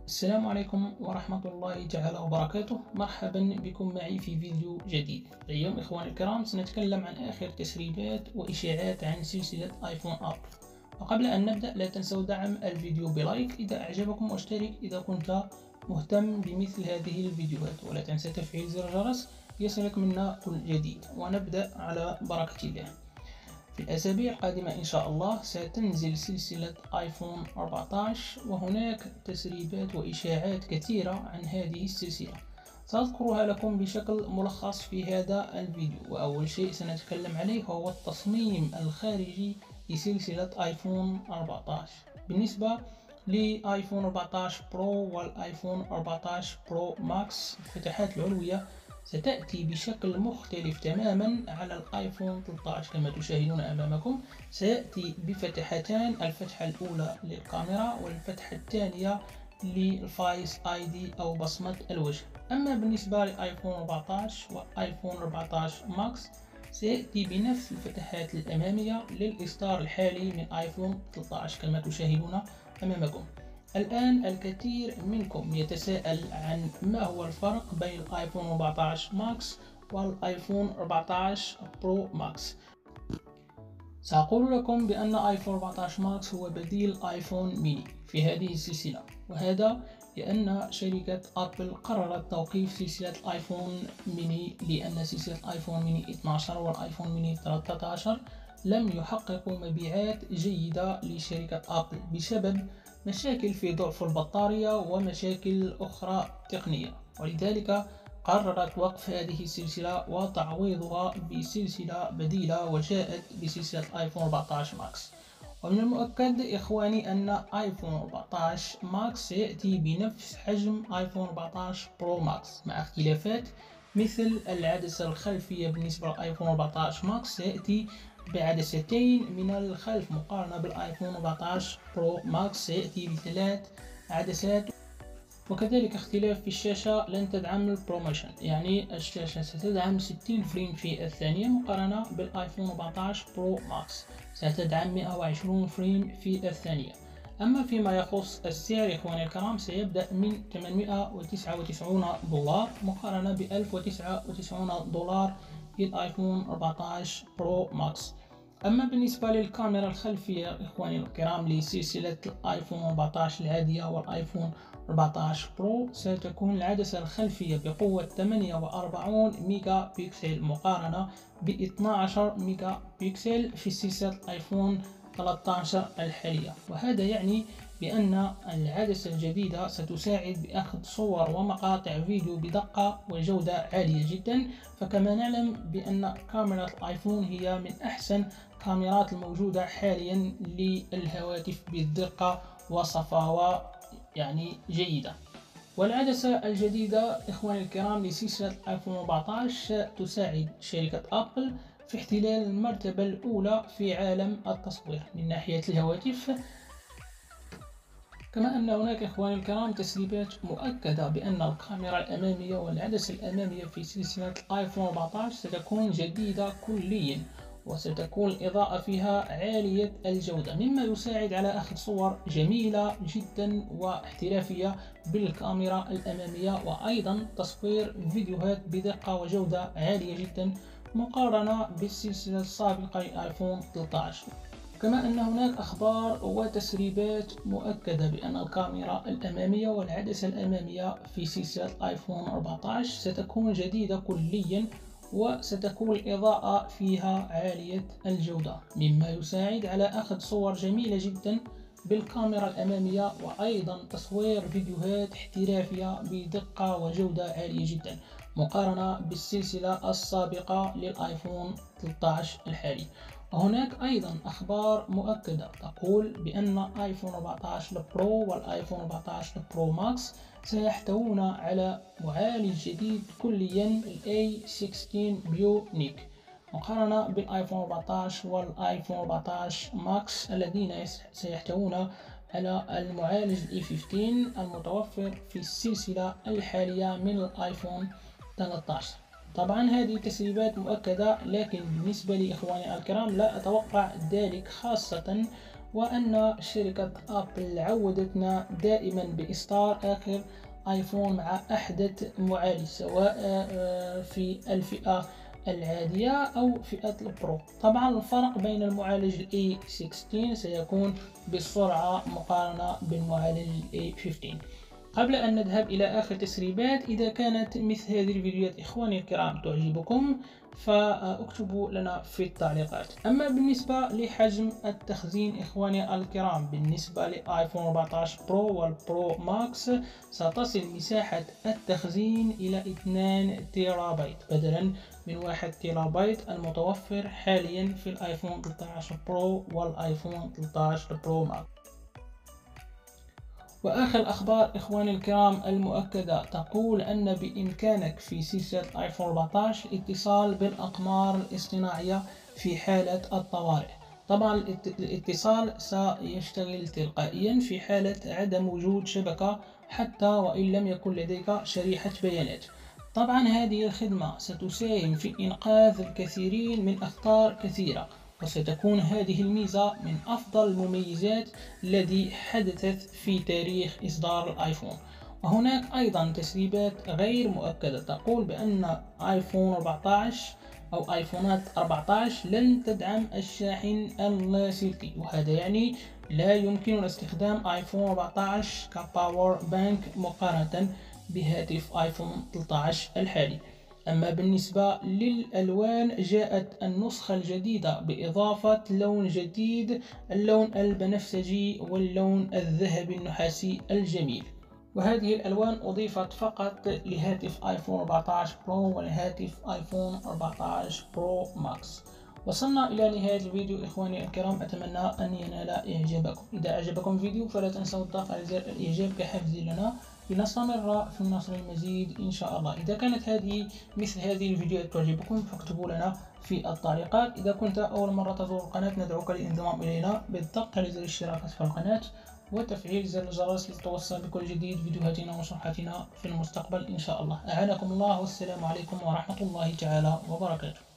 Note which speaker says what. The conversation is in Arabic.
Speaker 1: السلام عليكم ورحمة الله تعالى وبركاته. مرحبا بكم معي في فيديو جديد. اليوم إخواني الكرام سنتكلم عن آخر تسريبات وإشاعات عن سلسلة آيفون أبل. وقبل أن نبدأ لا تنسوا دعم الفيديو بلايك إذا أعجبكم، واشترك إذا كنت مهتم بمثل هذه الفيديوهات، ولا تنسى تفعيل زر الجرس ليصلك منا كل جديد. ونبدأ على بركة الله. في الأسابيع القادمة إن شاء الله ستنزل سلسلة آيفون 14، وهناك تسريبات وإشاعات كثيرة عن هذه السلسلة سأذكرها لكم بشكل ملخص في هذا الفيديو. وأول شيء سنتكلم عليه هو التصميم الخارجي لسلسلة آيفون 14. بالنسبة لآيفون 14 برو والآيفون 14 برو ماكس، الفتحات العلوية ستأتي بشكل مختلف تماما على الايفون 13 كما تشاهدون امامكم. سيأتي بفتحتان، الفتحة الاولى للكاميرا والفتحة الثانية للفايس اي دي او بصمة الوجه. اما بالنسبة لايفون 14 وايفون 14 ماكس سيأتي بنفس الفتحات الامامية للاصدار الحالي من ايفون 13 كما تشاهدون امامكم. الآن الكثير منكم يتساءل عن ما هو الفرق بين الآيفون 14 ماكس والآيفون 14 برو ماكس. سأقول لكم بأن آيفون 14 ماكس هو بديل آيفون ميني في هذه السلسلة، وهذا لأن شركة أبل قررت توقيف سلسلة الآيفون ميني، لأن سلسلة آيفون ميني 12 والآيفون ميني 13 لم يحققوا مبيعات جيدة لشركة أبل بسبب مشاكل في ضعف البطارية ومشاكل أخرى تقنية، ولذلك قررت وقف هذه السلسلة وتعويضها بسلسلة بديلة، وجاءت بسلسلة آيفون 14 ماكس. ومن المؤكد إخواني أن آيفون 14 ماكس سيأتي بنفس حجم آيفون 14 برو ماكس مع اختلافات، مثل العدسة الخلفية. بالنسبة لآيفون 14 ماكس سيأتي بعدستين من الخلف مقارنة بالآيفون 14 برو ماكس سيأتي بثلاث عدسات. وكذلك اختلاف في الشاشة، لن تدعم البروموشن، يعني الشاشة ستدعم 60 فريم في الثانية مقارنة بالآيفون 14 برو ماكس ستدعم 120 فريم في الثانية. أما فيما يخص السعر إخواني الكرام سيبدأ من 899 دولار مقارنة ب 1099 دولار للآيفون 14 برو ماكس. أما بالنسبة للكاميرا الخلفية إخواني الكرام لسلسلة الآيفون 14 العادية والآيفون 14 برو، ستكون العدسة الخلفية بقوة 48 ميجا بكسل مقارنة ب 12 ميجا بكسل في سلسلة الآيفون 13 الحالية. وهذا يعني بأن العدسة الجديدة ستساعد بأخذ صور ومقاطع فيديو بدقة وجودة عالية جدا. فكما نعلم بأن كاميرا الآيفون هي من أحسن كاميرات الموجودة حاليا للهواتف بالدقة وصفاوة يعني جيدة. والعدسة الجديدة إخواني الكرام لسلسلة آيفون 14 تساعد شركة أبل في احتلال المرتبة الأولى في عالم التصوير من ناحية الهواتف. كما أن هناك إخواني الكرام تسريبات مؤكدة بأن الكاميرا الأمامية والعدسة الأمامية في سلسلة الآيفون 14 ستكون جديدة كليا، وستكون الإضاءة فيها عالية الجودة، مما يساعد على أخذ صور جميلة جدا واحترافية بالكاميرا الأمامية، وأيضا تصوير فيديوهات بدقة وجودة عالية جدا مقارنة بالسلسلة السابقة لآيفون 13. كما أن هناك أخبار وتسريبات مؤكدة بأن الكاميرا الأمامية والعدسة الأمامية في سلسلة آيفون 14 ستكون جديدة كليا، وستكون الإضاءة فيها عالية الجودة، مما يساعد على أخذ صور جميلة جدا بالكاميرا الأمامية، وأيضا تصوير فيديوهات احترافية بدقة وجودة عالية جدا مقارنة بالسلسلة السابقة للآيفون 13 الحالي. وهناك أيضا أخبار مؤكدة تقول بأن آيفون 14 برو والآيفون 14 برو ماكس سيحتوون على معالج جديد كليا ال A16 بيونيك مقارنة بالآيفون 14 والآيفون 14 ماكس الذين سيحتوون على المعالج A15 المتوفر في السلسلة الحالية من الآيفون 13. طبعا هذه تسريبات مؤكدة، لكن بالنسبة لي إخواني الكرام لا أتوقع ذلك، خاصة وأن شركة أبل عودتنا دائما بإصدار آخر آيفون مع أحدث معالج، سواء في الفئة العادية أو فئة البرو. طبعا الفرق بين المعالج ال A16 سيكون بالسرعة مقارنة بالمعالج ال A15. قبل أن نذهب إلى آخر تسريبات، إذا كانت مثل هذه الفيديوهات إخواني الكرام تعجبكم فاكتبوا لنا في التعليقات. أما بالنسبة لحجم التخزين إخواني الكرام، بالنسبة لآيفون 14 برو والبرو ماكس ستصل مساحة التخزين إلى 2 تيرا بايت بدلا من 1 تيرا بايت المتوفر حاليا في الآيفون 13 برو والآيفون 13 برو ماكس. وآخر الأخبار إخواني الكرام المؤكدة تقول أن بإمكانك في سلسلة آيفون 14 الاتصال بالأقمار الاصطناعية في حالة الطوارئ. طبعا الاتصال سيشتغل تلقائيا في حالة عدم وجود شبكة حتى وإن لم يكن لديك شريحة بيانات. طبعا هذه الخدمة ستساهم في إنقاذ الكثيرين من أخطار كثيرة، وستكون هذه الميزة من أفضل المميزات التي حدثت في تاريخ إصدار الآيفون. وهناك أيضا تسريبات غير مؤكدة تقول بأن آيفون 14 أو آيفونات 14 لن تدعم الشاحن اللاسلكي، وهذا يعني لا يمكن استخدام آيفون 14 كباور بانك مقارنة بهاتف آيفون 13 الحالي. أما بالنسبة للألوان، جاءت النسخة الجديدة بإضافة لون جديد، اللون البنفسجي واللون الذهبي النحاسي الجميل، وهذه الألوان أضيفت فقط لهاتف آيفون 14 برو والهاتف آيفون 14 برو ماكس. وصلنا إلى نهاية الفيديو إخواني الكرام، أتمنى أن ينال إعجابكم. إذا أعجبكم الفيديو فلا تنسوا الضغط على زر الإعجاب كحافز لنا لنستمر في نشر المزيد إن شاء الله. إذا كانت مثل هذه الفيديوهات تعجبكم فاكتبوا لنا في التعليقات. إذا كنت أول مرة تزور القناة ندعوك للانضمام إلينا بالضغط على زر الاشتراك في القناة وتفعيل زر الجرس لتتوصل بكل جديد فيديوهاتنا وشروحاتنا في المستقبل إن شاء الله. أعانكم الله، والسلام عليكم ورحمة الله تعالى وبركاته.